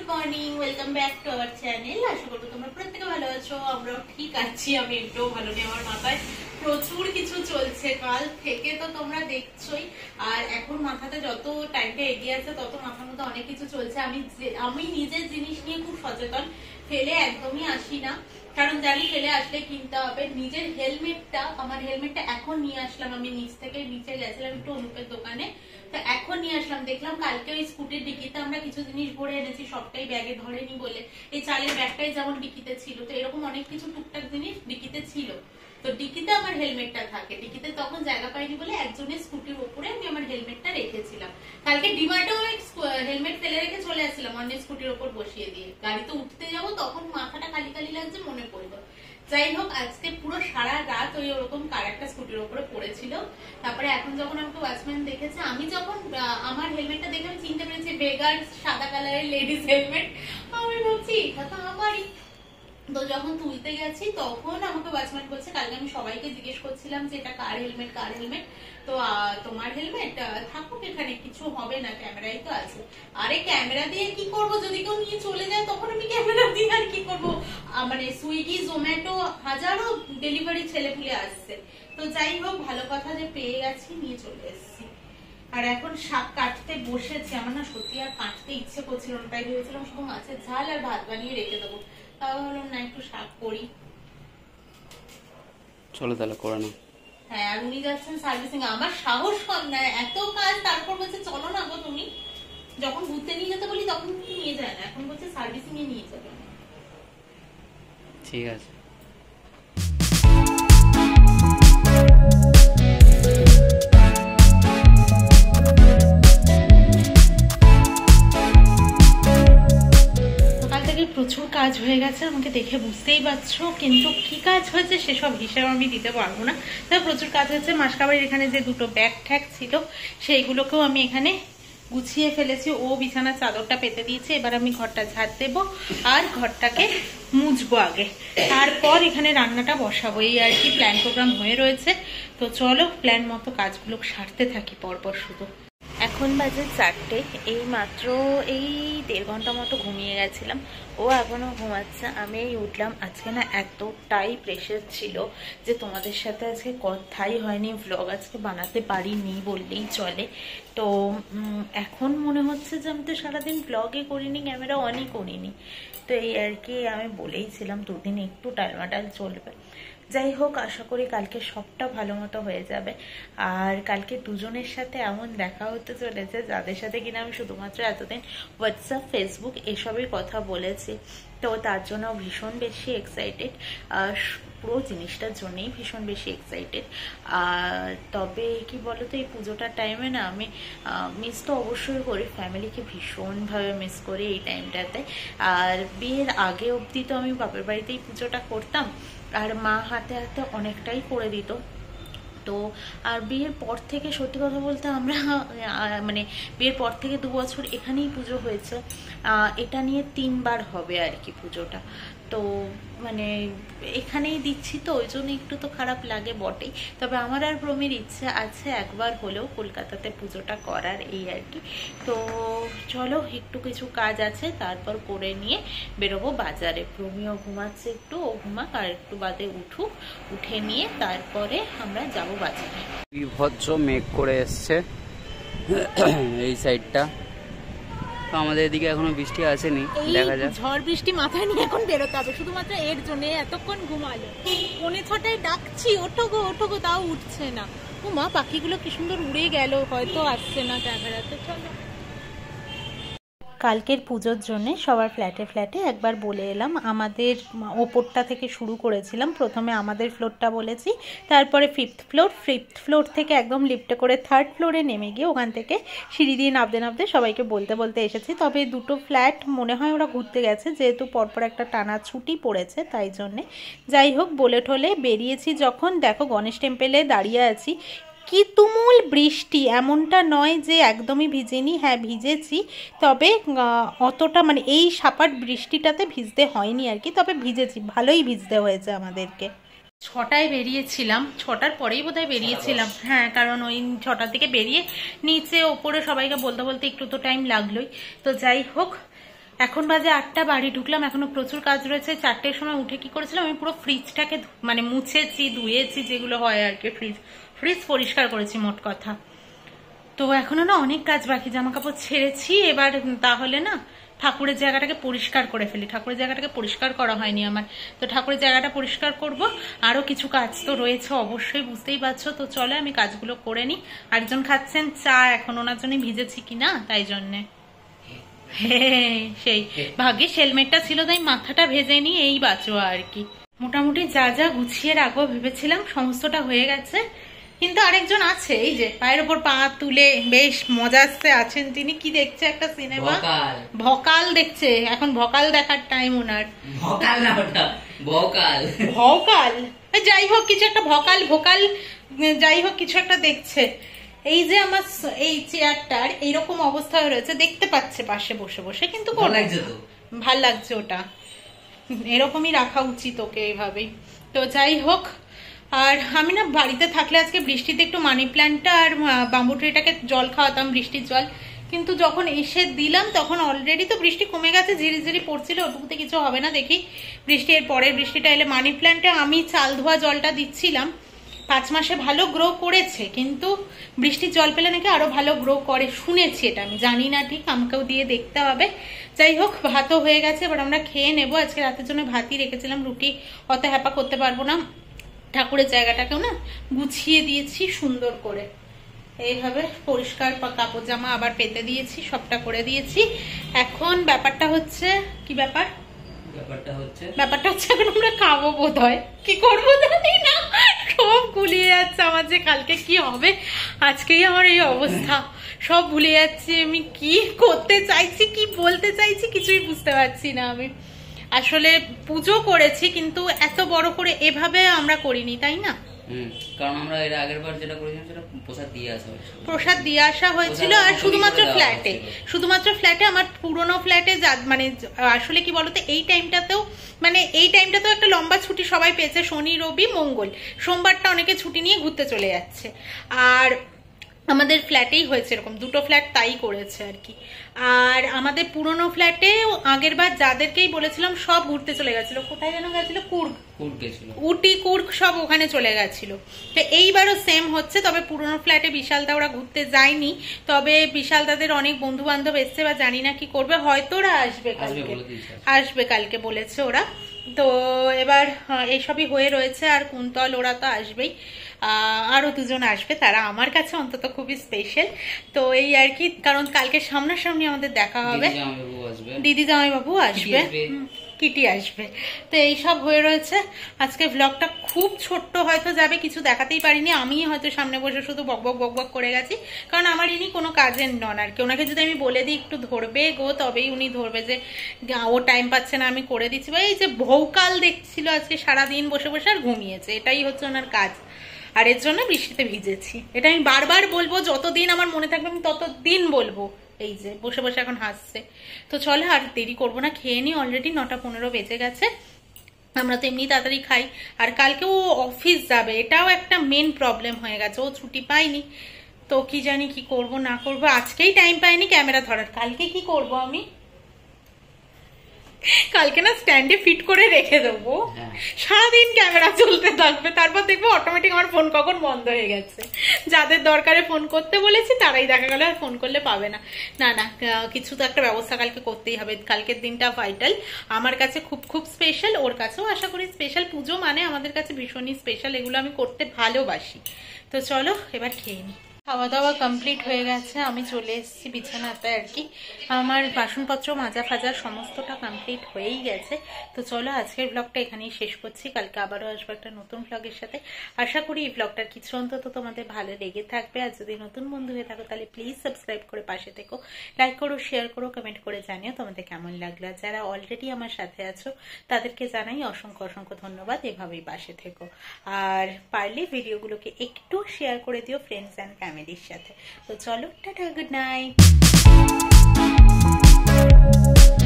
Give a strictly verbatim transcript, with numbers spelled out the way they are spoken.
Morning, welcome back to our channel. আশা করবো তোমরা প্রত্যেকে ভালো আছো, আমরাও ঠিক আছি। আমি একটুও ভালো নেই, আমার মাথায় প্রচুর কিছু চলছে কাল থেকে, তো তোমরা দেখছোই। আর এখন মাথাতে যত টাইমটা এগিয়ে আছে তত মাথার মধ্যে অনেক কিছু চলছে। আমি আমি নিজের জিনিস নিয়ে খুব সচেতন, ফেলে একদমই আসি না, কারণ জানি ফেলে আসলে কিনতে হবে। নিজের হেলমেটটা, আমার হেলমেটটা এখন নিয়ে আসলাম, আমি নিচ থেকে নিচে গেছিলাম একটু অনুপের দোকানে, তো এখন নিয়ে আসলাম। দেখলাম কালকে ওই স্কুটির ডিকিতে আমরা কিছু জিনিস ভরে এনেছি, সবটাই ব্যাগে ধরেনি বলে। এই চালের ব্যাগটাই যেমন ডিকিতে ছিল, তো এরকম অনেক কিছু টুকটাক জিনিস ডিকিতে ছিল। তো ডিকিতে আমার হেলমেটটা থাকে, ডিকিতে তখন জায়গা পাইনি বলে একজনের স্কুটির উপরে আমি আমার হেলমেটটা রেখেছিলাম। কালকে ডিমার্টেও হেলমেট ফেলে রেখে চলে আসছিলাম, অন্য স্কুটির উপর বসিয়ে দিয়ে। গাড়িতে উঠতে যাবো তখন মাথাটা খালি খালি লাগছে, মনে পড়লো। যাই হোক, আজকে পুরো সারা রাত ওই ওরকম কার একটা স্কুটির উপরে পড়েছিল। তারপরে এখন যখন আমাকে ওয়াচম্যান দেখেছে, আমি যখন আমার হেলমেটটা দেখে আমি চিনতে পেরেছি ভেগার সাদা কালারের লেডিস হেলমেট। আমি ভাবছি এটা তো আমারই। তো যখন তুলতে গেছি তখন আমাকে ওয়াচম্যান বলছে, কালকে আমি সবাইকে জিজ্ঞেস করছিলাম যে এটা কার হেলমেট কার হেলমেট, তো তোমার হেলমেট থাকুক এখানে, কিছু হবে না, ক্যামেরাই তো আছে। আরে ক্যামেরা দিয়ে কি করব, যদি কেউ নিয়ে চলে যায় তখন আমি ক্যামেরা দিয়ে আর কি করবো? মানে সুইগি জোম্যাটো হাজারো ডেলিভারি ছেলেপুলে আসছে। তো যাই হোক, ভালো কথা যে পেয়ে গেছি, নিয়ে চলে এসেছি। আর এখন শাক কাটতে বসেছি। আমার না সত্যি আর কাটতে ইচ্ছে করছিল না, তাই ভেবেছিলাম শুধু মাছের ঝাল আর ভাত বানিয়ে রেখে দেবো। তাও ভাবলাম না, একটু শাক করি। চলো তাহলে করে নাও। হ্যাঁ, আর উনি যাচ্ছেন সার্ভিসিং। আমার সাহস কম না, এত কাজ, তারপর বলছে চলো না গো তুমি। যখন ঘুরতে নিয়ে যেতে বলি তখন নিয়ে যায় না, এখন বলছে সার্ভিসিং এ নিয়ে যাবে। ঠিক আছে। প্রচুর কাজ হয়ে গেছে, আমাকে দেখে বুঝতেই পারছো, কিন্তু কি কাজ হয়েছে সেসব হিসাব আমি দিতে পারবো না। তাই প্রচুর কাজ হয়েছে। মাসকাবাড়ির এখানে যে দুটো ব্যাগ ঠ্যাগ ছিল সেইগুলোকেও আমি এখানে গুছিয়ে ফেলেছি। ও বিছানার চাদরটা পেতে দিয়েছে, এবার আমি ঘরটা ঝাড় দেবো আর ঘরটাকে মুছবো আগে, তারপর এখানে রান্নাটা বসাবো। এই আর কি প্ল্যান প্রোগ্রাম হয়ে রয়েছে। তো চলো প্ল্যান মতো কাজগুলো সারতে থাকি পরপর। শুধু এখন বাজে চারটে, এই মাত্র এই দেড় ঘন্টা মতো ঘুমিয়ে গেছিলাম, ও এখনো ঘুমাচ্ছে, আমি এই উঠলাম। আজকে না এতটাই প্রেশার ছিল যে তোমাদের সাথে আজকে কথাই হয়নি, ভ্লগ আজকে বানাতে পারিনি বললেই চলে। তো এখন মনে হচ্ছে যে আমি তো সারাদিন ভ্লগে করিনি, ক্যামেরা অনই করিনি। তো এই আর কি, আমি বলেইছিলাম দুদিন একটু টালমাটাল চলবে। যাই হোক, আশা করি কালকে সবটা ভালো মতো হয়ে যাবে। আর কালকে দুজনের সাথে এমন দেখা হতে চলেছে যাদের সাথে কিনা আমি শুধুমাত্র এতদিন হোয়াটসঅ্যাপ ফেসবুক এসবের কথা বলেছি। তো তার জন্য ভীষণ বেশি এক্সাইটেড, পুরো জিনিসটার জন্যই ভীষণ বেশি এক্সাইটেড। তবে কি বলতো, এই পুজোটার টাইমে না আমি মিস তো অবশ্যই করি, ফ্যামিলিকে ভীষণভাবে মিস করি এই টাইমটাতে। আর বিয়ের আগে অবধি তো আমি বাপের বাড়িতেই পুজোটা করতাম, আর মা হাতে হাতে অনেকটাই করে দিত। তো আর বিয়ের পর থেকে সত্যি কথা বলতে আমরা মানে বিয়ের পর থেকে দু বছর এখানেই পুজো হয়েছে, এটা নিয়ে তিনবার হবে আর কি পুজোটা। তো মানে এখানেই দিচ্ছি, তো ওই জন্য একটু তো খারাপ লাগে বটেই। তবে আমার আর প্রমির ইচ্ছে আছে একবার হলেও কলকাতাতে পুজোটা করার, এই আর কি। তো চলো, একটু কিছু কাজ আছে তারপর করে নিয়ে বেরোবো বাজারে। প্রমিও ঘুমাচ্ছে একটু, ও ঘুমাক, আর একটু বাদে উঠুক, উঠে নিয়ে তারপরে আমরা যাব বাজারে। বিভৎস মেঘ করে এসছে এই সাইডটা, তো আমাদের এদিকে এখনো বৃষ্টি আসেনি, দেখা যাক। ঝড় বৃষ্টি মাথায় নিয়ে এখন বেরোতে হবে, শুধুমাত্র এর জন্য। এতক্ষণ ঘুমালো, পৌনে ছটায় ডাকছি ওঠো গো ওঠো গো, তাও উঠছে না। ও মা, পাখিগুলো কি সুন্দর উড়ে গেল, হয়তো আসছে না ক্যামেরাতে। চলো, কালকের পুজোর জন্যে সবার ফ্ল্যাটে ফ্ল্যাটে একবার বলে এলাম। আমাদের ওপরটা থেকে শুরু করেছিলাম, প্রথমে আমাদের ফ্লোরটা বলেছি, তারপরে ফিফথ ফ্লোর, ফিফথ ফ্লোর থেকে একদম লিফটে করে থার্ড ফ্লোরে নেমে গিয়ে ওখান থেকে সিঁড়ি দিয়ে নামতে নামতে সবাইকে বলতে বলতে এসেছি। তবে দুটো ফ্ল্যাট মনে হয় ওরা ঘুরতে গেছে, যেহেতু পরপর একটা টানা ছুটি পড়েছে তাই জন্যে। যাই হোক, বলে ঠলে বেরিয়েছি যখন, দেখো গণেশ টেম্পেলে দাঁড়িয়ে আছি, কি তুমুল বৃষ্টি। এমনটা নয় যে একদমই ভিজেনি, হ্যাঁ ভিজেছি, তবে অতটা মানে এই সাপাট বৃষ্টিটাতে ভিজতে হয়নি আর কি, তবে ভিজেছি, ভালোই ভিজতে হয়েছে আমাদেরকে। ছটায় বেরিয়েছিলাম, ছটার পরেই বোধহয় বেরিয়েছিলাম, হ্যাঁ, কারণ ওই ছটার দিকে বেরিয়ে নিচে ওপরে সবাইকে বলতে বলতে একটু তো টাইম লাগলোই। তো যাই হোক, এখন বাজে আটটা, বাড়ি ঢুকলাম, এখনো প্রচুর কাজ রয়েছে। চারটের সময় উঠে কি করেছিলাম, আমি পুরো ফ্রিজটাকে মানে মুছেছি, ধুয়েছি, যেগুলো হয় আর কি, ফ্রিজ ফ্রিজ পরিষ্কার করেছি মোট কথা। তো এখনো না অনেক কাজ বাকি, জামা কাপড় ছেড়েছি। এবার তাহলে না ঠাকুরের জায়গাটাকে পরিষ্কার করে ফেলি। ঠাকুরের জায়গাটাকে পরিষ্কার করা হয়নি আমার, তো ঠাকুরের জায়গাটা পরিষ্কার করব। আরো কিছু কাজ তো রয়েছে অবশ্যই, বুঝতেই পারছো। তো চলে আমি কাজগুলো করে নিই। আরেকজন খাচ্ছেন চা, এখন ওনার জন্য ভিজেছি কিনা তাই জন্যে। হ্যাঁ সেই ভাগ্যে হেলমেটটা ছিল, তাই মাথাটা ভেজে নি, এই বাঁচো আর কি। মোটামুটি যা যা গুছিয়ে রাখবো ভেবেছিলাম সমস্তটা হয়ে গেছে। কিন্তু আরেকজন আছে, এই যে পায়ের উপর পা তুলে বেশ মজাতে আছেন তিনি। কি দেখছে, একটা সিনেমা ভকাল দেখছে। এখন ভকাল দেখার টাইম ওনার। ভকাল না ওটা ভকাল, ভকাল যাই হোক কিছু একটা, ভকাল ভোকাল যাই হোক কিছু একটা দেখছে। এই যে আমার এই চেয়ারটার এইরকম অবস্থা রয়েছে, দেখতে পাচ্ছে পাশে বসে বসে, কিন্তু ভাল লাগছে ওটা, এরকমই রাখা উচিত ওকে এইভাবেই। তো যাই হোক, আর আমি না বাড়িতে থাকলে আজকে বৃষ্টিতে একটু মানি প্ল্যান্টটা আর বাম্বু ট্রিটাকে জল খাওয়াতাম, বৃষ্টির জল। কিন্তু যখন এসে দিলাম তখন অলরেডি তো বৃষ্টি কমে গেছে, ঝিরি ঝিরি পড়ছিল, ওটুকুতে কিছু হবে না দেখি। বৃষ্টি এর পরের বৃষ্টিটা এলে মানি প্ল্যান্টে আমি চাল ধোয়া জলটা দিচ্ছিলাম, পাঁচ মাসে ভালো গ্রো করেছে, কিন্তু বৃষ্টির জল পেলে নাকি আরো ভালো গ্রো করে শুনেছি, এটা আমি জানি না ঠিক, আমাকেও দিয়ে দেখতে হবে। যাই হোক, ভাতও হয়ে গেছে, এবার আমরা খেয়ে নেবো। আজকে রাতের জন্য ভাতই রেখেছিলাম, রুটি অত হ্যাপা করতে পারবো না। ঠাকুরের জায়গাটাকেও না গুছিয়ে দিয়েছি সুন্দর করে, এইভাবে পরিষ্কার কাপড় জামা আবার পেতে দিয়েছি, সবটা করে দিয়েছি। এখন ব্যাপারটা হচ্ছে কি ব্যাপার ব্যাপারটা হচ্ছে ব্যাপারটা হচ্ছে এখন আমরা খাবো বোধ হয়, কি করবো জানি না, সব গুলিয়ে যাচ্ছে আমার যে কালকে কি হবে। আজকেই আমার এই অবস্থা, সব ভুলে যাচ্ছি আমি কি করতে চাইছি, কি বলতে চাইছি, কিছুই বুঝতে পারছি না আমি। আসলে পুজো করেছি কিন্তু এত বড় করে এভাবে আমরা করিনি, তাই না? কারণ আমরা এর আগের বার যেটা করেছিলাম সেটা প্রসাদ দিয়ে আসা হয়েছিল, প্রসাদ দিয়ে আসা হয়েছিল। আর শুধুমাত্র ফ্ল্যাটে, শুধুমাত্র ফ্ল্যাটে আমার পুরোনো ফ্ল্যাটে মানে আসলে কি বলতো, এই টাইমটাতেও মানে এই টাইমটাতেও একটা লম্বা ছুটি সবাই পেয়েছে, শনি রবি মঙ্গল, সোমবারটা অনেকে ছুটি নিয়ে ঘুরতে চলে যাচ্ছে। আর আমাদের ফ্ল্যাটেই হয়েছে এরকম, দুটো ফ্ল্যাট তাই করেছে আর কি। আর আমাদের পুরনো ফ্ল্যাটে আগের বার যাদেরকেই বলেছিলাম সব ঘুরতে চলে গেছিল, কোথায় যেন গেছিল, কুর্গ, উটি কুর্গ সব ওখানে চলে গেছিল। তো এইবারও সেম হচ্ছে, তবে পুরনো ফ্ল্যাটে বিশালদা ওরা ঘুরতে যায়নি, তবে বিশালদাদের অনেক বন্ধু বান্ধব এসছে, বা জানি না কি করবে, হয়তো ওরা আসবে কালকে, আসবে কালকে বলেছে ওরা। তো এবার এইসবই হয়ে রয়েছে। আর কুন্তল ওরা তো আসবেই, আরো দুজন আসবে, তারা আমার কাছে অন্তত খুবই স্পেশাল। তো এই আর কি, কারণ কালকে সামনাসামনি আমাদের দেখা হবে, দিদি জামাইবাবু আসবে, কিটি আসবে। তো এইসব হয়ে রয়েছে। আজকে ব্লগটা খুব ছোট্ট হয়তো যাবে, কিছু দেখাতেই পারিনি, আমি হয়তো সামনে বসে শুধু বকবক বকবক করে গেছি, কারণ আমার ইনি কোনো কাজের নন আর কি। ওনাকে যদি আমি বলে দিই একটু ধরবে গো, তবেই উনি ধরবে, যে ও টাইম পাচ্ছে না আমি করে দিচ্ছি। বা এই যে ভৌকাল দেখছিল আজকে সারাদিন বসে বসে আর ঘুমিয়েছে, এটাই হচ্ছে ওনার কাজ। আর এর জন্য বৃষ্টিতে ভিজেছি, এটা আমি বারবার বলবো, যতদিন আমার মনে থাকবে আমি ততদিন বলবো। এই যে বসে বসে এখন হাসছে। তো চলো আর দেরি করবো না, খেয়ে নি, অলরেডি নটা পনেরো বেজে গেছে। আমরা তো এমনি তাড়াতাড়ি খাই, আর কালকে ও অফিস যাবে, এটাও একটা মেন প্রবলেম হয়ে গেছে, ও ছুটি পাইনি। তো কি জানি কি করব না করব, আজকেই টাইম পাইনি ক্যামেরা ধরার, কালকে কি করব আমি, কালকে না স্ট্যান্ডে ফিট করে রেখে দেবো, সারাদিন ক্যামেরা চলতে থাকবে, তারপর দেখবো অটোমেটিক আমার ফোন কখন বন্ধ হয়ে গেছে। যাদের দরকারে ফোন করতে বলেছি তারাই দেখা গেল আর ফোন করলে পাবে না। না না, কিছু তো একটা ব্যবস্থা কালকে করতেই হবে, কালকের দিনটা ভাইটাল, আমার কাছে খুব খুব স্পেশাল, ওর কাছেও আশা করি স্পেশাল। পুজো মানে আমাদের কাছে ভীষণই স্পেশাল, এগুলো আমি করতে ভালোবাসি। তো চলো এবার খেয়ে নিই। খাওয়া দাওয়া কমপ্লিট হয়ে গেছে, আমি চলে এসেছি বিছানাতে আর কি, আমার বাসনপত্র মাজা ফাজা সমস্তটা কমপ্লিট হয়েই গেছে। তো চলো আজকের ব্লগটা এখানেই শেষ করছি, কালকে আবারও আসবো একটা নতুন ব্লগের সাথে। আশা করি এই ব্লগটার কিছু অন্তত তোমাদের ভালো লেগে থাকবে, আর যদি নতুন বন্ধু হয়ে থাকো তাহলে প্লিজ সাবস্ক্রাইব করে পাশে থেকো, লাইক করো, শেয়ার করো, কমেন্ট করে জানিও তোমাদের কেমন লাগলো। আর যারা অলরেডি আমার সাথে আছো তাদেরকে জানাই অসংখ্য অসংখ্য ধন্যবাদ, এভাবেই পাশে থেকো। আর পারলে ভিডিওগুলোকে একটু শেয়ার করে দিও ফ্রেন্ডস অ্যান্ড ফ্যামিলির সাথে। তো চলো, টাটা, গুড নাইট।